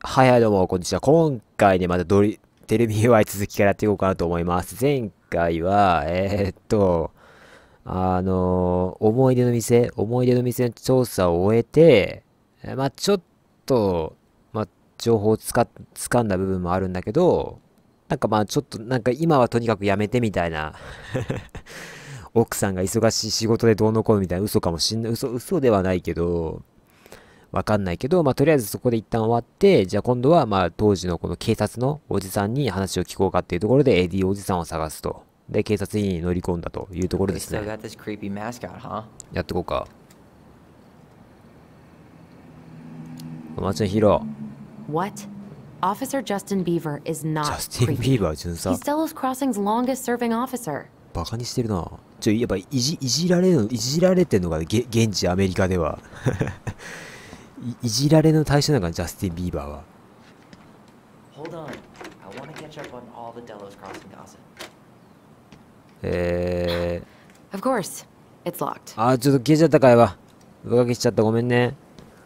はいはい、どうも、こんにちは。今回ね、またテレビ UI 続きからやっていこうかなと思います。前回は、思い出の店の調査を終えて、まあちょっと、まあ情報を掴んだ部分もあるんだけど、なんかまあちょっと、なんか今はとにかくやめてみたいな、奥さんが忙しい仕事でどうのこうのみたいな嘘かもしんない、嘘ではないけど、わかんないけど、まあ、とりあえずそこで一旦終わって、じゃあ今度は、まあ、当時のこの警察のおじさんに話を聞こうかっていうところで、エディおじさんを探すと。で、警察に乗り込んだというところ They ですね。 still got this creepy mascot, huh? やってこうか。この街のヒーロー。 What? Officer Justin Beaver is ジャ not スティン・ビー creepy. バー巡査 He's Delos Crossing's longest serving officer. バカにしてるな。やっぱいじられるの、いじられてんのが、現地アメリカでは。いじられの対象なんか、ジャスティン・ビーバーは。 Hold on. I want to catch up on all the Delos Crossing gossip. Of course. It's locked. ちょっと消えちゃったかいわ。上書きしちゃった。ごめんね。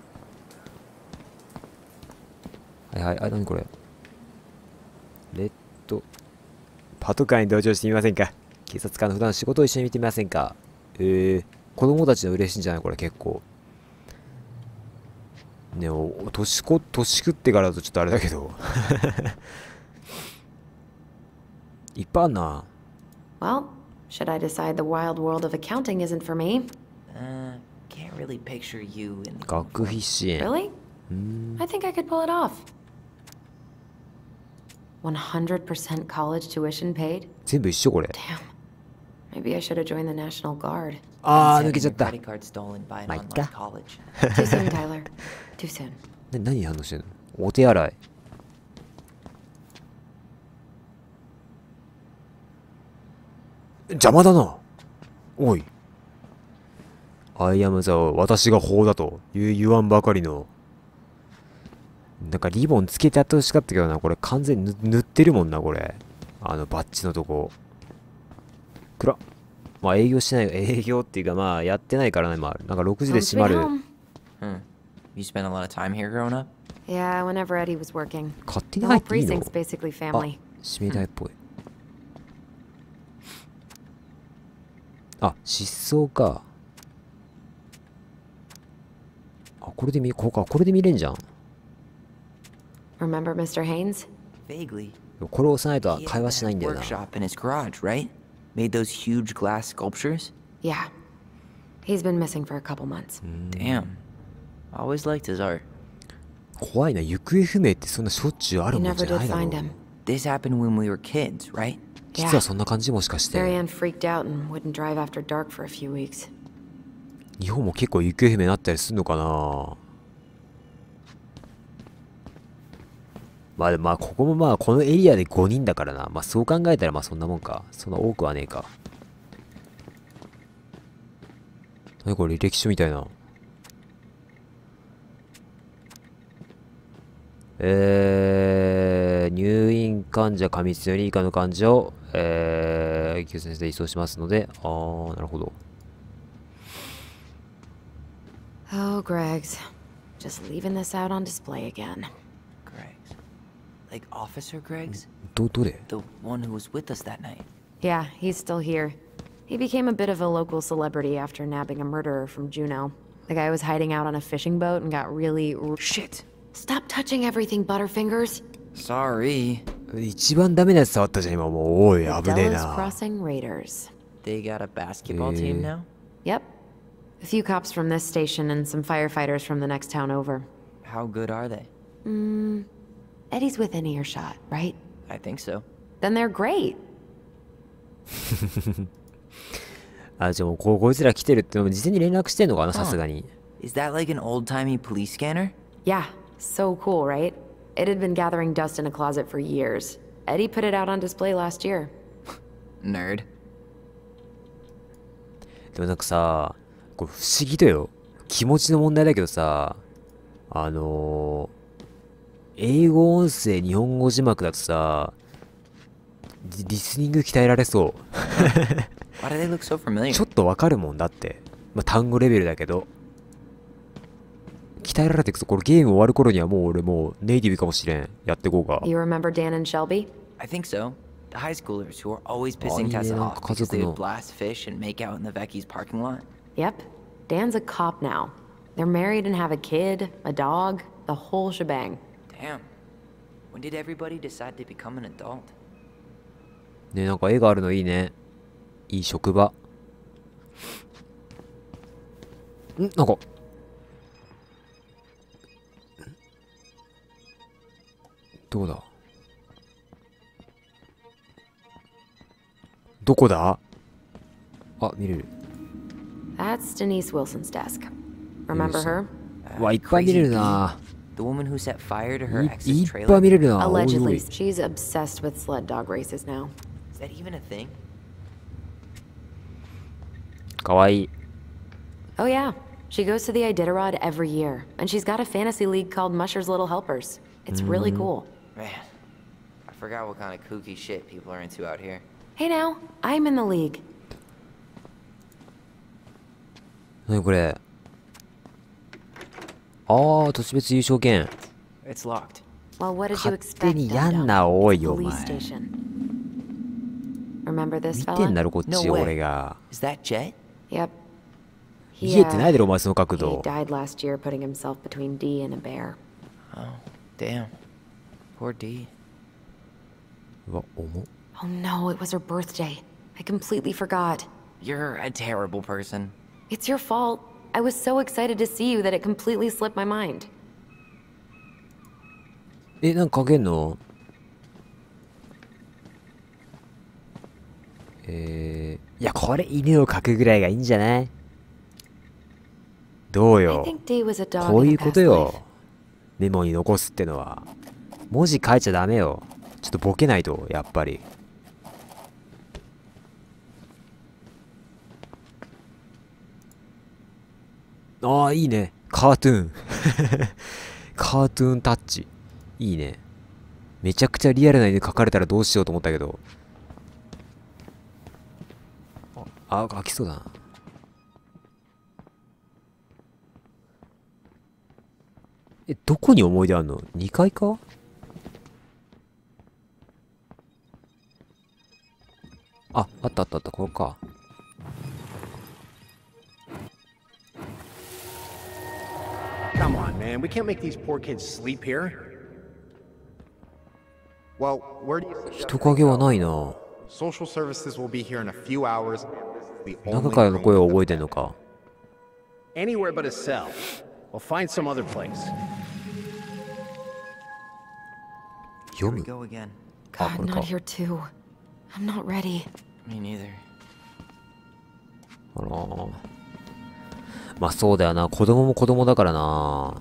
はいはい。何これ。レッド。パトカーに同乗してみませんか？警察官の普段の仕事を一緒に見てみませんか？子供たちの嬉しいんじゃないこれ結構。ね年食ってからだとちょっとあれだけど。いっぱいあんな。 Well, should I decide the wild world of accounting isn't for me? Can't really picture you in the 学費支援。 Really? I think I could pull it off. 100% college tuition paid? 全部一緒これ。 Damn. Maybe I should have joined the National Guard. 抜けちゃった。 credit card stolen by an まあ、いっ online か。 college. Too soon, Tyler. Too soon. 何に反応してんの？お手洗い。邪魔だな。おい。アイアムザを私が法だと言わんばかりの。なんかリボンつけてやってほしかったけどな。これ完全に塗ってるもんな、これ。バッジのとこ。暗っ。まあ営業してない、営業っていうかまあやってないからね。まあなんか6時で Home 閉ま sweet る。 home. You spent a lot of time here growing up? Yeah, whenever Eddie was working. 勝手に The 入 whole っていいの？ precinct's basically あ、 family. 指名台っぽい。失踪か。これで見れんじゃん。 Remember Mr. Haynes? Vaguely. これを押さないと He 会 had 話しない that んだよな。 workshop in his garage, right? Made those huge glass sculptures? Yeah. He's been missing for a couple months. Damn. Always liked his art. 怖いな。行方不明ってそんなしょっちゅうあ We るもん never じゃな did いだろ find う。 him. This happened when we were kids, right? 実はそんな感じもしかして。 Marianne freaked out and wouldn't drive after dark for a few weeks. 日本も結構行方不明になったりするのかな。まあここもまあこのエリアで5人だからな。まあそう考えたらまあそんなもんか。そんな多くはねえか。何これ履歴書みたいな。入院患者過密より以下の患者を、救急で移送しますので、なるほど。 Oh, Greg's. Just leaving this out on display again. Greg's. Like Officer Greg's? どれ？ The one who was with us that night. Yeah, he's still here. He became a bit of a local celebrity after nabbing a murderer from Juneau. The guy was hiding out on a fishing boat and got really... Shit! Stop touching everything, Butterfingers! Sorry. 一番ダメなやつ触ったじゃん、今もう。おい、 The 危ねえ Delos な。 Crossing Raiders. They got a basketball team now? Yep. A few cops from this station and some firefighters from the next town over. How good are they? Eddie's within earshot, right? I think so. Then they're great. じゃあもうこいつら来てるってのも事前に連絡してんのかな、さすがに。 Is that like an old-timey police scanner? Yeah, so cool, right? It had been gathering dust in a closet for years. Eddie put it out on display last year. Nerd. でもなんかさ、これ不思議とよ。気持ちの問題だけどさ、英語音声日本語字幕だとさ、リスニング鍛えられそう。 Why do they look so familiar? ちょっとわかるもんだって。まあ、単語レベルだけど。 鍛えられていくと、これゲーム終わる頃にはもう俺もうネイティブかもしれん。やっていこうか。 You remember Dan and Shelby? I think so. The high schoolers who were always Oh, pissing yeah, Tessa no, off because they 家族の。 would blast fish and make out in the Vecchi's parking lot. Yep. Dan's a cop now. They're married and have a kid, a dog, the whole shebang. Damn. When did everybody decide to become an adult? ね、なんか絵があるのいいね。いい職場。なんか。どうだ、どこだ。あ、見れる。 That's Denise Wilson's desk. Remember Wilson. her? うわ、いっぱい見れ Crazy るな。 The woman who set fire to her い ex's っぱい trailer? 見れるな。おいお Allegedly. い。 She's obsessed with sled dog races now. Is that even a thing? かわいい。 Oh, yeah. She goes to the Iditarod every year, and she's got a fantasy league called Musher's Little Helpers. It's really cool. Man, I forgot what kind of kooky shit people are into out here. Hey now, I'm in the league. なにこれ。あー、都市別優勝権。 It's locked. Well, what did you 勝 expect? 手にやんな、おい、お Police 前。 station. Remember this 見てん fella? だろ、こっち、 No way. 俺が。 Is that Jet? Yep. 見えてないだろ、お前、その角 He 度。 died last year putting himself between D and a bear. Oh, damn. Poor D. うわ、重っ。 Oh no, it was her birthday. I completely forgot. You're a terrible person. It's your fault. I was so excited to see you that it completely slipped my mind. え、なんかかけんの。いや、これ犬を描くぐらいがいいんじゃない。どう I よ。 think D was a dog こう in い a うこと past よ life.。 メモに残すってのは。文字書いちゃダメよ。ちょっとボケないと、やっぱり。ああ、いいね。カートゥーン。カートゥーンタッチ。いいね。めちゃくちゃリアルな犬描かれたらどうしようと思ったけど。あ、書きそうだな。え、どこに思い出あんの？ 2 階か？あ、あったあったあった、これか。 Come on, man. We can't make these poor kids sleep here. Well, where do you suggest 人影はないな。 social services will be here in a few hours. The 中 only からの room- 声を覚えてんのか。 Anywhere but a cell. We'll find some other place. 読 Here we む。 go again. あ、 God, これ not か。 here too. I'm not ready. Me neither. あらー。まあそうだよな。子供も子供だからな。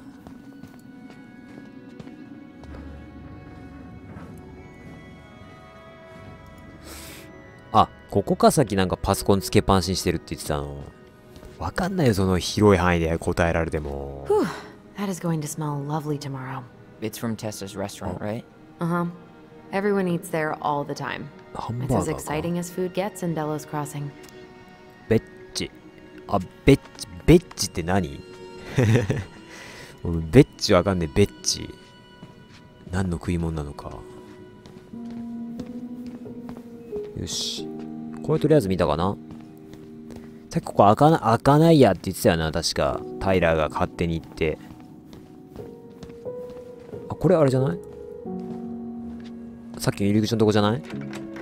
あ、ここか。さっきなんかパソコンつけっぱなしにしてるって言ってたの。わかんないよ、その広い範囲で答えられても。 Whew. That is going to smell lovely tomorrow. It's from Tessa's restaurant, right? Uh-huh. Everyone eats there all the time. ハン It's バー as ガーか。 exciting as food gets in Delos Crossing. ベッチ。あ、ベッチ。ベッチって何？ベッチわかんねえ。ベッチ。何の食い物なのか。よし。これとりあえず見たかな。さっきここ開かないやって言ってたよな。確か。タイラーが勝手に行って。あ、これあれじゃない？さっきの入り口のとこじゃない？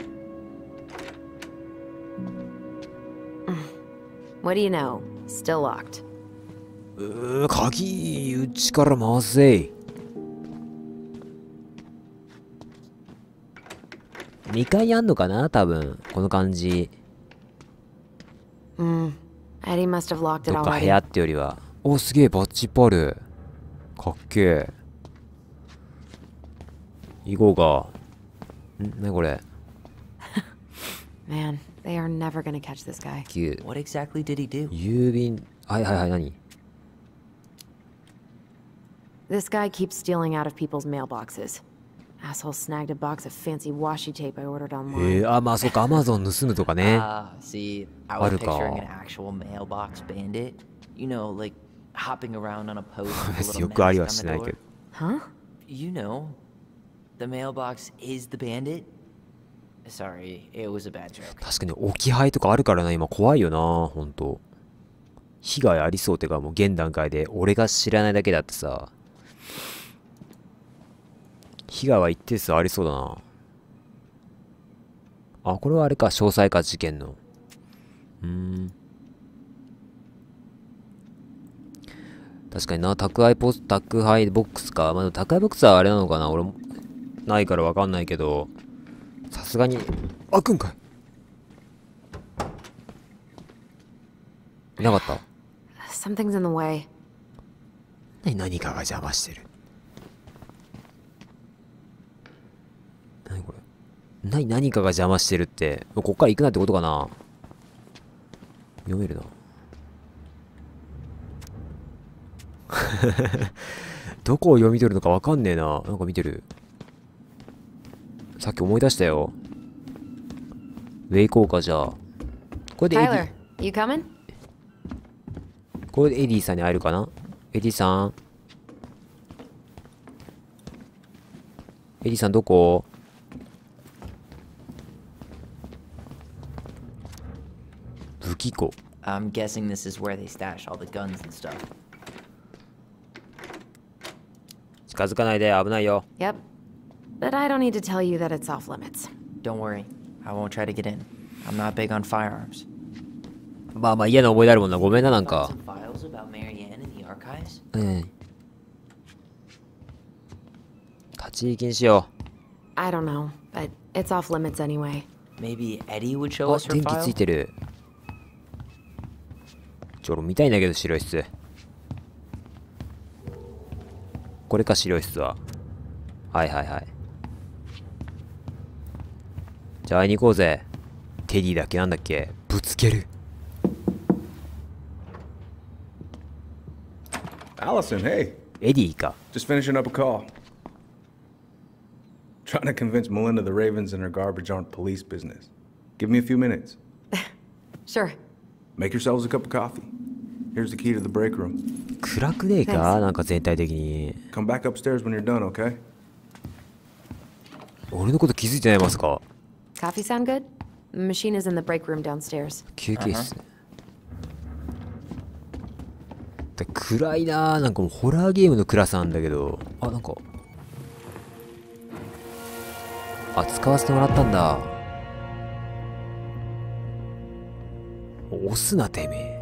What do you know? Still locked. 鍵、うちから回せい。2階にあんのかな多分。この感じ。 Eddie must have locked it どっか部 already. 屋ってよりは。お、すげえ、バッチいっぱいある。かっけえ。行こうか。なにこれ。 Man, they are never gonna catch this guy. 9。 What exactly did he do? 郵便。はいはいはい、何？ This guy keeps stealing out of people's mailboxes. Asshole snagged a box of fancy washi tape I ordered online. あ、まあそっか、アマゾン盗むとかね。 See, I was Haruka. picturing an actual mailbox bandit. You know, like hopping around on a post with a 別に little よくあり mask は on し the ないけ door? ど。 Huh? You know, the mailbox is the bandit. Sorry, it was a bad joke. 確かに置き配とかあるからな、今怖いよな、ほんと。被害ありそうってか、もう現段階で俺が知らないだけだってさ。被害は一定数ありそうだな。あ、これはあれか、詳細か、事件の。確かにな、宅配ボックスか。まあ、宅配ボックスはあれなのかな、俺も、ないからわかんないけど、さすがに、開くんかい。いなかった？ Something's in the way. 何かが邪魔してる。何これ。何かが邪魔してるって、こっから行くなってことかな。読めるな。どこを読み取るのかわかんねえな。なんか見てる。さっき思い出したよ。ウェイ行こうか、じゃあ。これでエデ Tyler, ィ、 you coming? これでエディさんに会えるかな。エディさん。エディさんどこ？武器庫。 I'm guessing this is where they stash all the guns and stuff. 近づかないで、危ないよ。 Yep. But I don't need to tell you that it's off limits. Don't worry, I won't try to get in. I'm not big on firearms. まあ嫌な思い出あるもんな。ごめんな、なん Found か。 some files about Marianne in the archives. うん。立ち入り禁止よ。 I don't know, but it's off limits anyway. Maybe Eddie would show あ、 us her 電気つ file? いてる。俺見たいんだけど、資料室。これか、資料室は。はいはいはい。じゃあ会いに行こうぜ。テディだっけ、なんだっけ。ぶつける。 Allison, hey. エディか。 Just finishing up a call. Trying to convince Melinda the Ravens and her garbage aren't police business. Give me a few minutes. Sure. Make yourselves a cup of coffee. Here's the key to the break room. 暗くねえか、なんか全体的に。 Come back upstairs when you're done, okay? 俺のこと気づいてないますか？ Coffee sound good? The machine is in the break room downstairs. 休憩室。暗いなぁ。なんかもうホラーゲームの暗さなんだけど。あ、なんか。あ、使わせてもらったんだ。押すな、てめえ。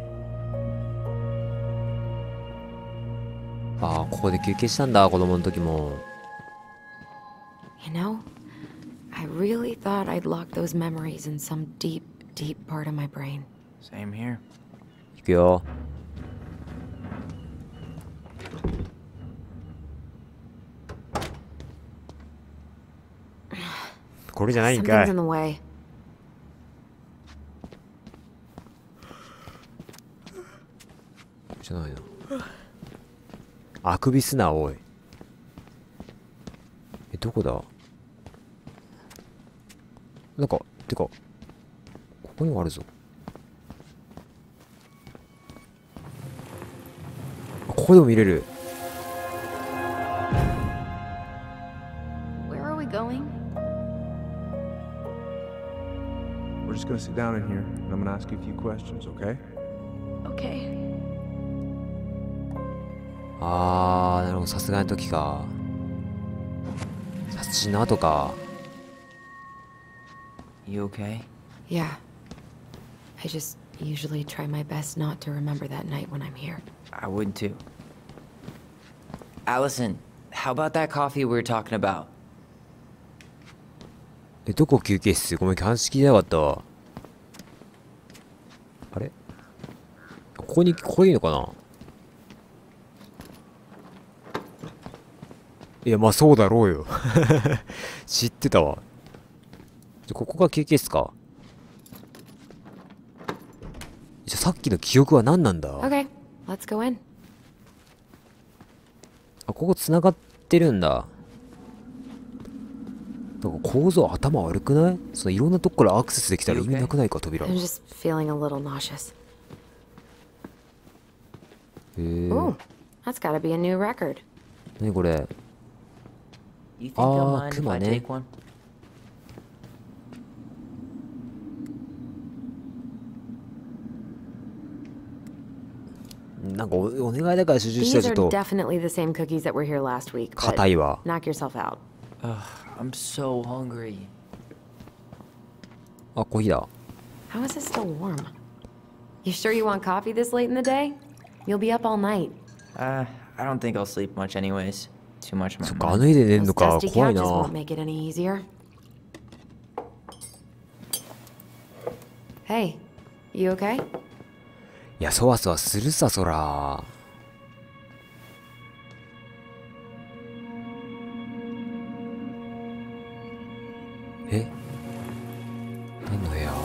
ああ、ここで休憩したんだ、子供の時も。 You know, I really thought I'd lock those memories in some deep, deep part of my brain. Same here. 行くよ。これじゃないんか Something's い in。the way. じゃないな。あくびすな、おい。どこだ？なんか、てか、ここにもあるぞ。あ、ここでも見れる。 Where are we going? We're just gonna sit down in here, and I'm gonna ask you a few questions, okay? Okay. あー、なるほど、さすがの時か。殺人の後か。 You okay? Yeah. I just usually try my best not to remember that night when I'm here. I would too. Allison, how about that coffee we were talking about? どこ休憩室？ごめん、鑑識じゃなかったわ。あれ？ここいいのかな？いや、まあそうだろうよ。知ってたわ。ここが休憩室か。じゃあさっきの記憶は何なんだ？ Okay, let's go in. あ、ここ繋がってるんだ。なんか構造頭悪くない？そのいろんなとこからアクセスできたら意味なくないか、扉。 I'm just feeling a little nauseous. Ooh, that's gotta be a new record. 何これ？ You think they'll mind if I クマね。 take one? なんかお願いだから集中しては These ちょ are っと definitely the same cookies that were here last week, 硬い but わ。 knock yourself out. I'm so hungry. あ、コーヒーだ。 How is it still warm? You sure you want coffee this late in the day? You'll be up all night. I don't think I'll sleep much anyways. Too much on そ my っか、あ mind. の家で寝ん Those のか。 dusty 怖い couches な。 won't make it any easier. Hey, you okay? いや、そわそわするさ、そら。え？何の部屋？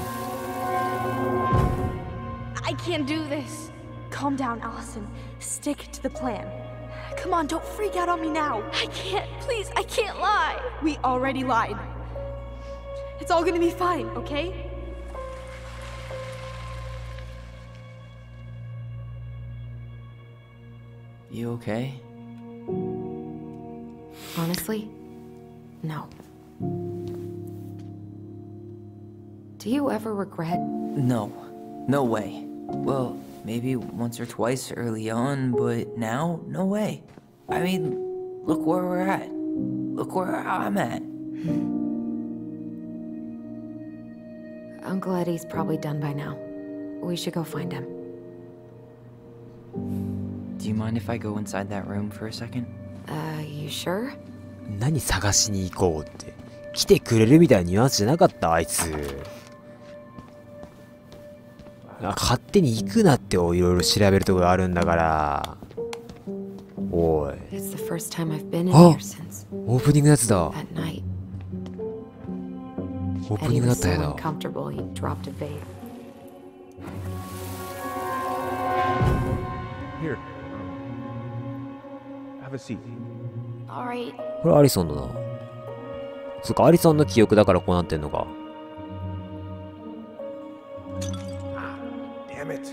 I can't do this. Calm down, Allison. Stick to the plan. Come on, don't freak out on me now. I can't. Please, I can't lie. We already lied. It's all gonna be fine, okay? You okay? Honestly, no. Do you ever regret? No. No way. Well, maybe once or twice early on, but now, no way. I mean, look where we're at. Look where I'm at. Uncle Eddie's probably done by now. We should go find him. Do you mind if I go inside that room for a second? You sure? 何探しに行こうって。来てくれるみたいなニュアンスじゃなかった、あいつ。勝手に行くなっていろいろ調べるとこがあるんだから。おい。 It's the first time I've been in Oh. here since オープニングのやつだ。 that night. オープニ Eddie ングだ was った so やだ。 uncomfortable he dropped a vape. Here. Have a seat. All right. これアリソンだな。そっか、アリソンの記憶だからこうなってんのか。 Damn it.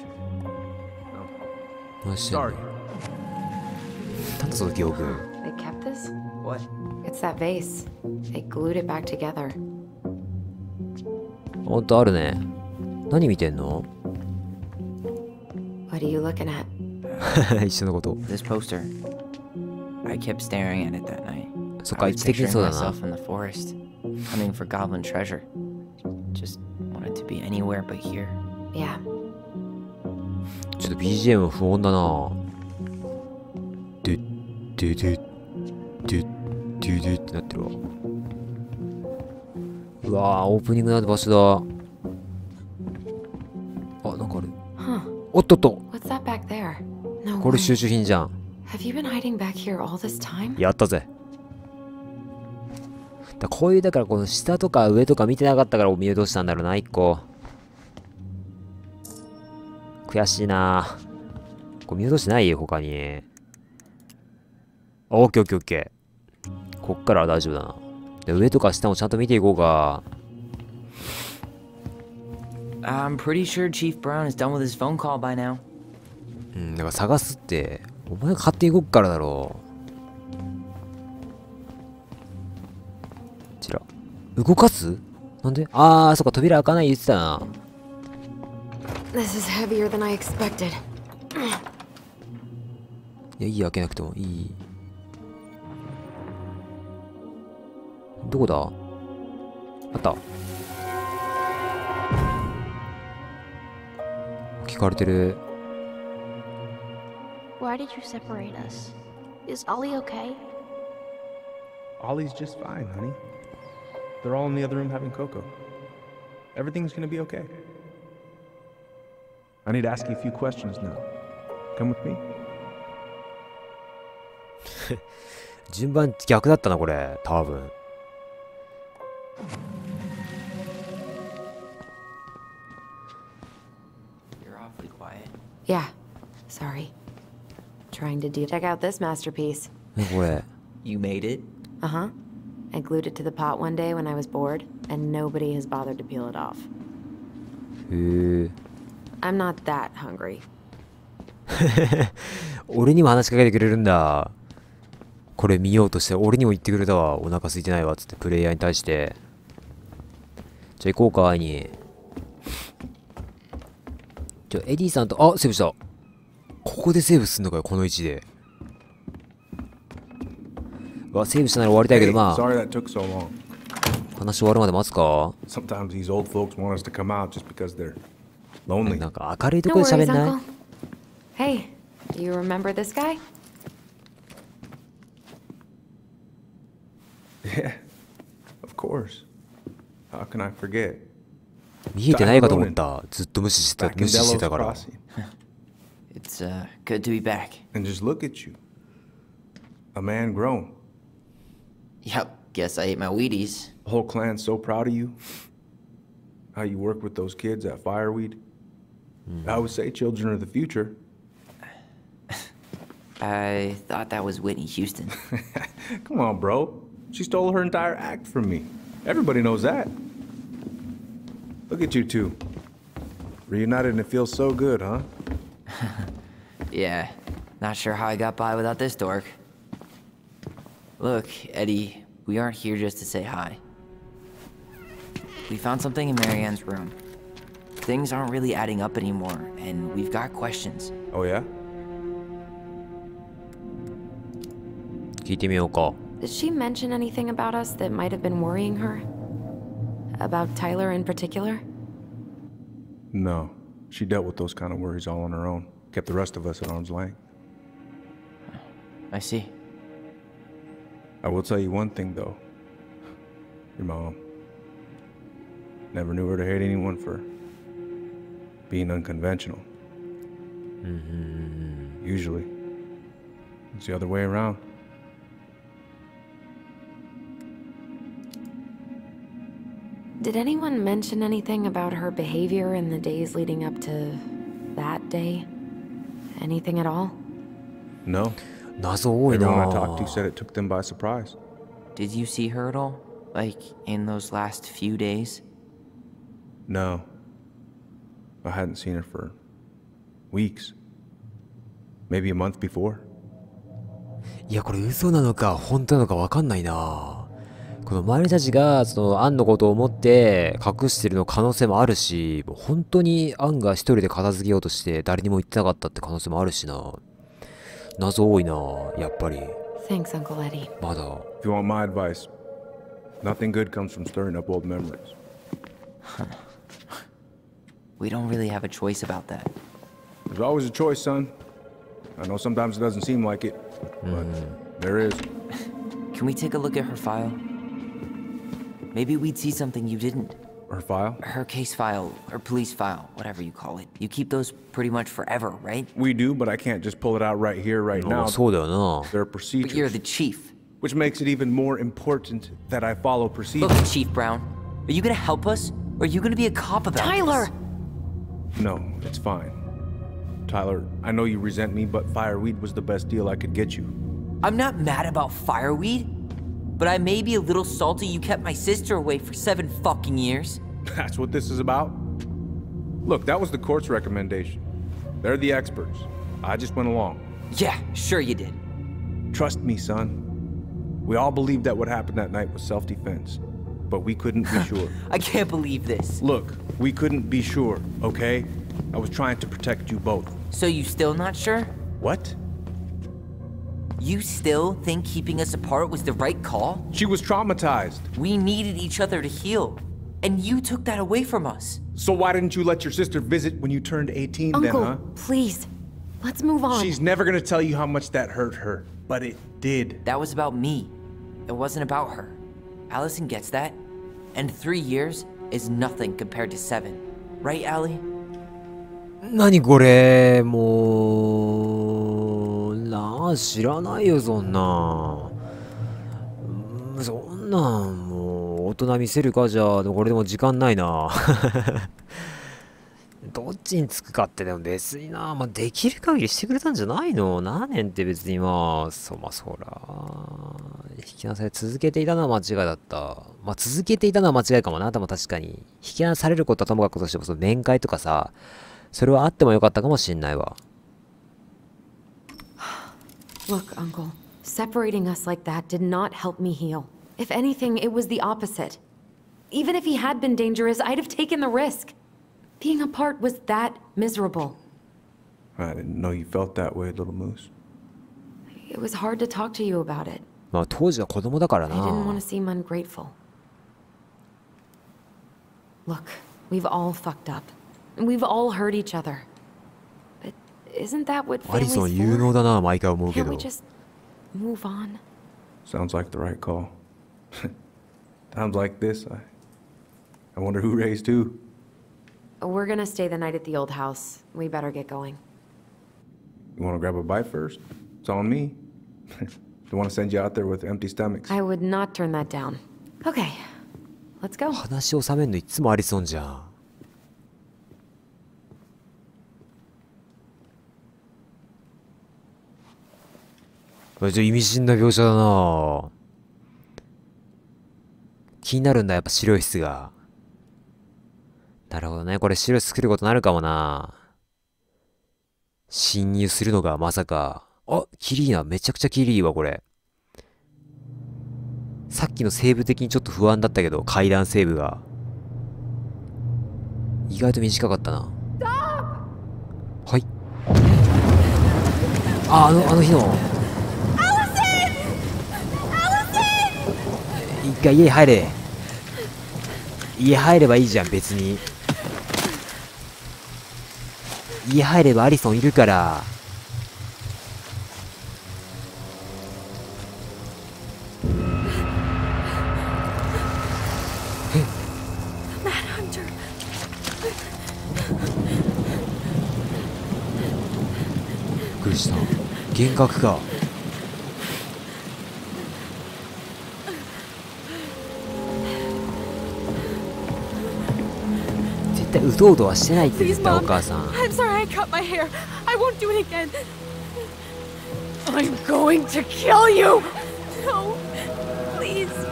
何してんの？ Sorry. なんだその記憶。 They kept this? What? It's that vase. They glued it back together. ほんとあるね。何見てんの？ What are you looking at? 一緒のこと。 This poster. I kept staring at it that night. そっか、 I 位 was 置的に picturing そうだな。 myself in the forest, hunting for goblin treasure. Just wanted to be anywhere but here. Yeah. ちょっと BGM 不穏だな。ドゥッドゥドゥッドゥッドゥドゥってなってるわ。うわー、オープニングの場所だ。あ、なんかある。 Huh. おっとっと。 What's that back there? No これ way. 収集品じゃん。 Have you been hiding back here all this time? やったぜ。こういう、だからこの下とか上とか見てなかったから見落としたんだろうな、一個。悔しいな。これ見落としてないよ、他に。オッケーオッケーオッケー。こっからは大丈夫だな。で、上とか下もちゃんと見ていこうか。 I'm pretty sure Chief Brown is done with his phone call by now. うん、だから探すって、お前が勝手に動くからだろう。こちら。動かす？なんで？あー、そっか、扉開かない言ってたな。 This is heavier than I expected. いや、いい、開けなくてもいい。どこだ？あった。聞かれてる。 Why did you separate us? Is Ollie okay? Ollie's just fine, honey. They're all in the other room having cocoa. Everything's gonna be okay. I need to ask you a few questions now. Come with me. 順番逆だったな、これ。多分。 You're awfully quiet. Yeah. Sorry. Trying to check out this masterpiece. 何これ。 You made it? Uh-huh. I glued it to the pot one day when I was bored, and nobody has bothered to peel it off. へえ。 I'm not that hungry. 俺にも話しかけてくれるんだ。これ見ようとして俺にも言ってくれたわ。お腹空いてないわっつってプレイヤーに対して。じゃあ行こうか、会いに。エディさんと、あ、セーブした。ここでセーブすんのかよ、この位置で。うわ、セーブしたなら終わりたいけど、まあ。 Sorry that took so long. 話終わるまで待つか。 Sometimes these old folks want us to come out just because they're lonely. なんか明るいと No こで喋 worries, んない？ Uncle. Hey, do you remember this guy? Yeah, of course. How can I forget? 見えてないかと思った。ずっと無視してた、 Back in 無視して Delos たから。 Crossing. It's, good to be back. And just look at you. A man grown. Yep, guess I ate my Wheaties. The whole clan's so proud of you. How you work with those kids at Fireweed. I would say children are the future. I thought that was Whitney Houston. Come on, bro. She stole her entire act from me. Everybody knows that. Look at you two. Reunited and it feels so good, huh? Yeah, not sure how I got by without this dork. Look, Eddie, we aren't here just to say hi. We found something in Marianne's room. Things aren't really adding up anymore, and we've got questions. Oh, yeah? 聞いてみようか。 Did she mention anything about us that might have been worrying her? About Tyler in particular? No. She dealt with those kind of worries all on her own. Kept the rest of us at arm's length. I see. I will tell you one thing, though. Your mom. Never knew her to hate anyone for being unconventional. Usually, it's the other way around. Did anyone mention anything about her behavior in the days leading up to that day? Anything at all? No. 謎多い Everyone I な talked to said it took them by surprise. Did you see her at all? Like, in those last few days? No. I hadn't seen her for weeks. Maybe a month before. いや、これ嘘なのか本当なのか分かんないな。この周りたちがそのアンのことを思って隠してるの可能性もあるし、本当にアンが一人で片付けようとして誰にも言ってなかったって可能性もあるしな。謎多いな、やっぱり。 Thanks, Uncle Eddie. まだ。 If you want my advice, nothing good comes from stirring up old memories. We don't really have a choice about that. There's always a choice, son. I know sometimes it doesn't seem like it, but there is. Can we take a look at her file? Maybe we'd see something you didn't. Her file? Her case file, or police file, whatever you call it. You keep those pretty much forever, right? We do, but I can't just pull it out right here, right あ now. そうだよな。 There are But you're procedures, the chief. which makes it even more important that I follow procedures. Look, Chief Brown, are you gonna help us? Or are you gonna be a cop about Tyler! this? No, it's fine. Tyler, I know you resent me, but Fireweed was the best deal I could get you. I'm not mad about Fireweed, but I may be a little salty you kept my sister away for 7 fucking years. That's what this is about? Look, that was the court's recommendation. They're the experts. I just went along. Yeah, sure you did. Trust me, son. We all believed that what happened that night was self-defense, but we couldn't be sure. I can't believe this. Look, we couldn't be sure, okay? I was trying to protect you both. So you still not sure? What? You still think keeping us apart was the right call? She was traumatized. We needed each other to heal. And you took that away from us. So why didn't you let your sister visit when you turned 18 Uncle, then, huh? please. Let's move on. She's never gonna tell you how much that hurt her, but it did. That was about me. It wasn't about her. Allison gets that. And 3 years is nothing compared to 7. Right, Allie? 何これ、もう、なあ、知らないよ、そんな。そんなん、もう、大人見せるか、じゃあ、これでも時間ないな。どっちにつくかってでも別にな、まあ、できる限りしてくれたんじゃないの？何年って別にまあ、そら、引き離され続けていたのは間違いだった。まあ、続けていたのは間違いかもな、でも確かに。引き離されることはともかくとしても、その面会とかさ、それはあってもよかったかもしんないわ。 Look, Uncle, separating us like that did not help me heal. If anything, it was the opposite. Even if he had been dangerous, I'd have taken the risk. Being apart was that miserable. I didn't know you felt that way, little moose. It was hard to talk to you about it. まあ当時は子供だから I didn't want な。 to seem ungrateful. Look, we've all fucked up. We've all hurt each other. But isn't that what アリ family's ソン有能 for? だな、毎回思うけ Can't ど we。just move on? Sounds like the right call. Times like this, I wonder who raised who. We're gonna stay the night at the old house. We better get going. You want to grab a bite first? It's on me. Don't want to send you out there with empty stomachs. I would not turn that down. Okay, let's go. 話を収めんのいつもアリソンじゃん。意味深な描写だな。気になるんだ、やっぱ資料室が。なるほどね。これ資料室作ることになるかもな。侵入するのがまさか。あ、キリいいな。めちゃくちゃキリいいわ、これ。さっきのセーブ的にちょっと不安だったけど、階段セーブが。意外と短かったな。はい。あ、あの日の。一回家入れ。家入ればいいじゃん、別に。家入ればアリソンいるから。びっくりした。幻覚か。絶対うとうとはしてないって言ったお母さん。 I'm sorry I cut my hair. I won't do it again. I'm going to kill you. No, please, please.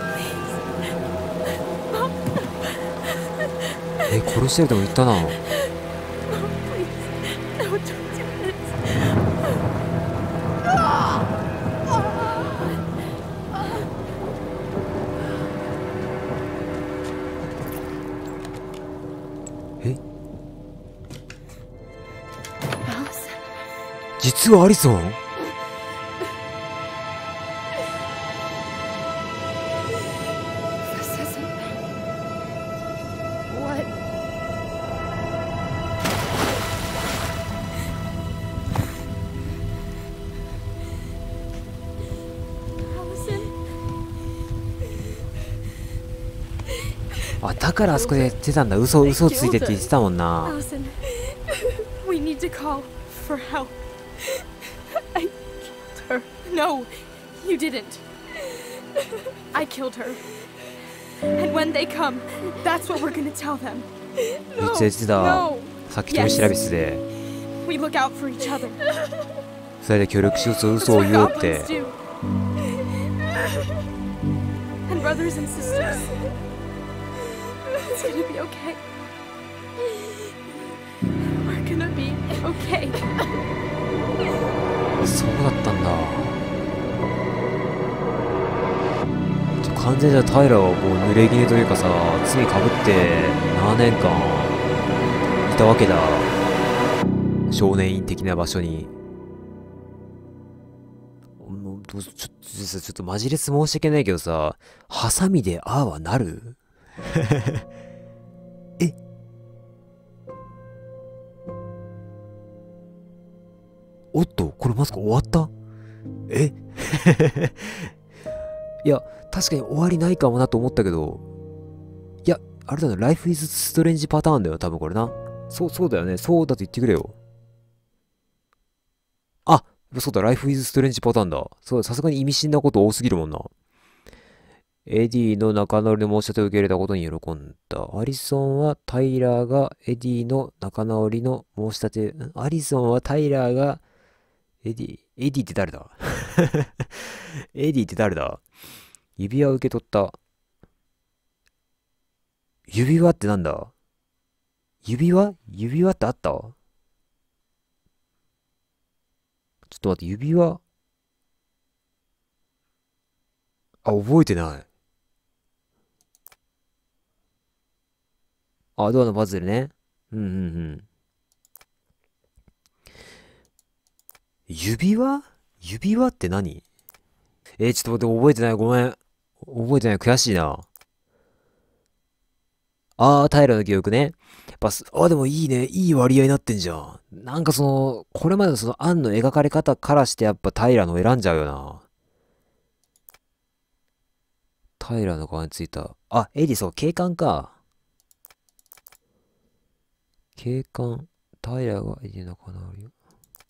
え、殺してるとも言ったな。 No, please. No, don't do this. え、実はアリソン？ This isn't... What? Allison? あ、だからあそこでやってたんだ。嘘ついてって言ってたもんな。 Allison, we need to call for help. I killed her. No, you didn't. I killed her. And when they come, that's what we're gonna tell them. めっちゃ言ってた。 No. さっき取り調べ室で。 We look out for each other. それで協力しようと That's 嘘を what 言おうっ goblins て。 do. And brothers and sisters. It's gonna be okay. We're gonna be okay. そうだったんだ。完全じゃタイラはもう濡れ衣というかさ、罪かぶって7年間いたわけだ。少年院的な場所に。もうちょっとマジレス申し訳ないけどさ、ハサミでああはなる？え？おっと、これまさか終わった？え？いや、確かに終わりないかもなと思ったけど、いや、あれだね、Life is Strange パターンだよ、多分これな。そうだよね。そうだと言ってくれよ。あ、そうだ、Life is Strange パターンだ。そうだ、さすがに意味深なこと多すぎるもんな。エディの仲直りの申し立てを受け入れたことに喜んだ。アリソンはタイラーがエディの仲直りの申し立て、アリソンはタイラーがエディって誰だ？エディって誰だ？指輪を受け取った。指輪ってなんだ？指輪ってあった？ちょっと待って、指輪あ、覚えてない。あ、ドアのパズルね。うんうんうん。指輪指輪って何？ちょっと待って、覚えてない。ごめん。覚えてない。悔しいな。あー、平の記憶ね。やっぱでもいいね。いい割合になってんじゃん。なんかこれまでのアンの描かれ方からしてやっぱ平の選んじゃうよな。平の側についた。あ、エディ、そう、警官か。警官。平がエディの顔なるよ。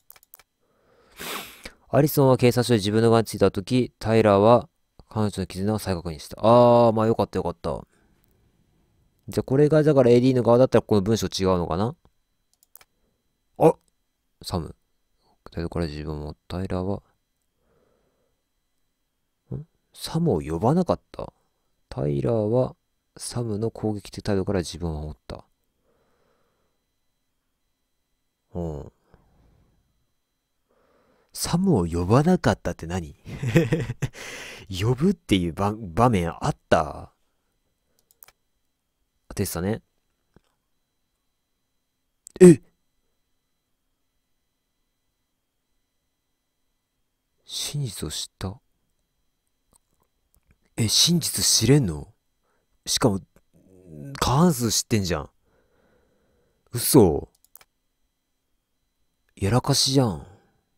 アリソンは警察署で自分の側についたとき、タイラーは彼女の絆を再確認した。まあよかったよかった。じゃあこれがだからエディの側だったらこの文章違うのかな。あ、サム。態度から自分もタイラーは、サムを呼ばなかった。タイラーはサムの攻撃的態度から自分を守った。うん。サムを呼ばなかったって何？呼ぶっていう場面あった？テスタね。え、真実を知った？真実知れんの？しかも、過半数知ってんじゃん。嘘。やらかしじゃん。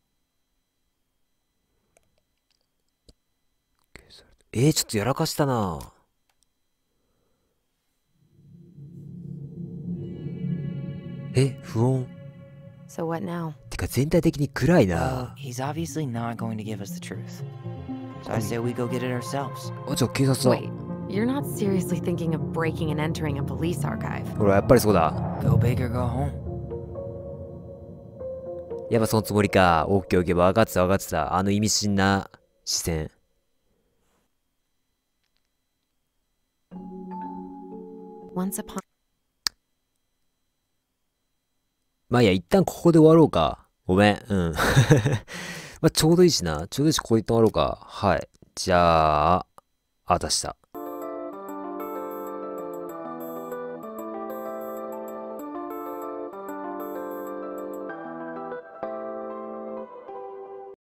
ちょっとやらかしたな。不穏。 So what now? てか全体的に暗い Well, な。 he's obviously not going to give us the truth. So I say we go get it ourselves. じゃあ警察だ。 Wait, you're not seriously thinking of breaking and entering a police archive? ほら、やっぱりそうだ。 Go big or go home. やっぱそのつもりか。オッケーオッケー、分かってた分かってた。あの意味深な視線。 Once upon まあいいや、一旦ここで終わろうか。ごめん。うん。まあちょうどいいしな。ちょうどいいし、ここで一旦終わろうか。はい。じゃあ、出した。